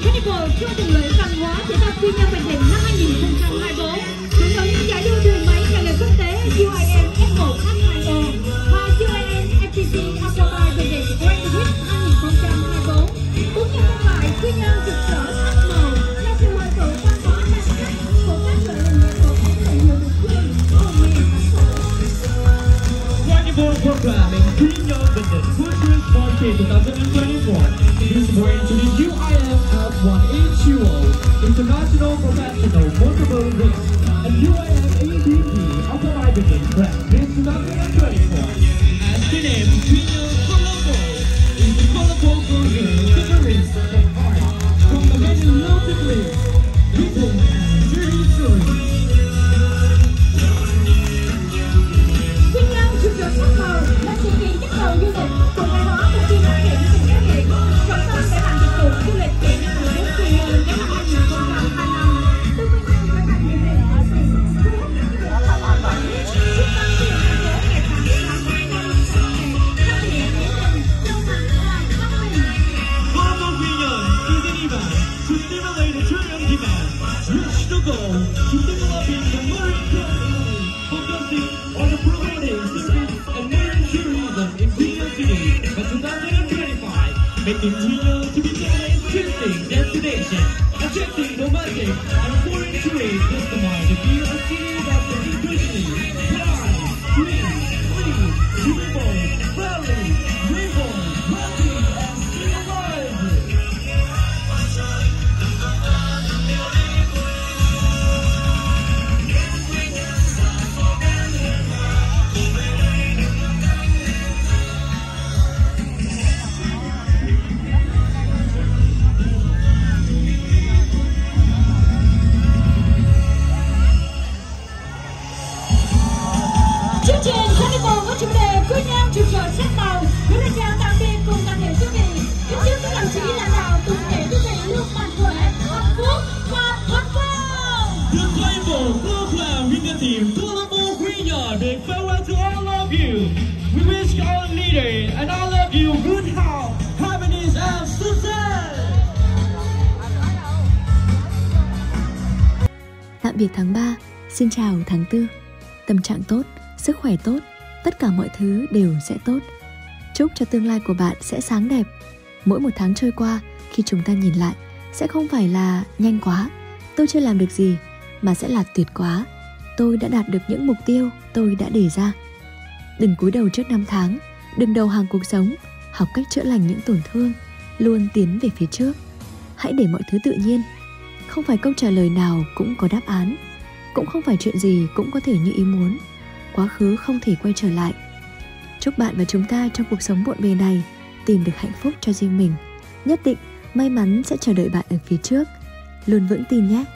Carnival cho tuần lễ văn hóa thể thao Quy Nhơn Bình Định năm 2024, hưởng ứng giải đua đường máy ngày lễ quốc tế UIM F1 H2O và UIM FPT Aquabar Bình Định Grand Prix 2024. Cũng như mang lại Quy Nhơn rực rỡ sắc màu là sự hội tụ văn hóa đặc sắc của các loại hình nghệ thuật đến từ nhiều địa phương, vùng miền thành phố. Carnival programming Quy Nhơn Bình Định Food Drink Party 2024 is brought to the UIM F1HUO International Professional Motorboat Race and UIM ADP Aquabar Bình Grand Prix 2024. As the name Quy Nhơn Colorful is the colorful version of the race of art from the many lovely clips, people and their history. Quy Nhơn rực rỡ sắc màu là sự kiện kích cầu du lịch cùng ngày hóa một phiên phát triển tình các huyện trọng tâm để làm dịch vụ du lịch biển của nước Quy Nhơn đến năm 2025. Từ Quy Nhơn trở thành địa điểm ở tỉnh thu hút những người tham quan trung tâm huyện thành phố ngày càng được làm mới nhanh sạch sẽ thân thiện hữu tình châu thắng và văn minh. Carnival Quy Nhơn is an event to stimulate the tourism demand, reach the goal to developing the marine economy, focusing on the promoting service and marine tourism in Quy Nhơn City by 2025, making Quy Nhơn to become an interesting destination, attracting domestic and foreign tourists customized to be a city that is increasingly bright, green, clean, beautiful, valley, river, mountain, and civilized. Chương trình Carnival có chủ đề Quy Nhơn rực rỡ sắc màu gửi lời chào tạm biệt cùng toàn thể quý vị. Kính chúc các đồng chí lãnh đạo cùng thể quý vị luôn mạnh khỏe, hạnh phúc và thành công. The Carnival Flow Cloud with the team Colorful Quy Nhơn big farewell to all of you. We wish our leader and all of you good health, happiness and success. Tạm biệt tháng 3, xin chào tháng 4. Tâm trạng tốt, sức khỏe tốt, tất cả mọi thứ đều sẽ tốt. Chúc cho tương lai của bạn sẽ sáng đẹp. Mỗi một tháng trôi qua, khi chúng ta nhìn lại, sẽ không phải là nhanh quá, tôi chưa làm được gì, mà sẽ là tuyệt quá, tôi đã đạt được những mục tiêu tôi đã đề ra. Đừng cúi đầu trước năm tháng, đừng đầu hàng cuộc sống, học cách chữa lành những tổn thương, luôn tiến về phía trước. Hãy để mọi thứ tự nhiên. Không phải câu trả lời nào cũng có đáp án, cũng không phải chuyện gì cũng có thể như ý muốn. Quá khứ không thể quay trở lại. Chúc bạn và chúng ta trong cuộc sống bộn bề này tìm được hạnh phúc cho riêng mình. Nhất định may mắn sẽ chờ đợi bạn ở phía trước. Luôn vững tin nhé.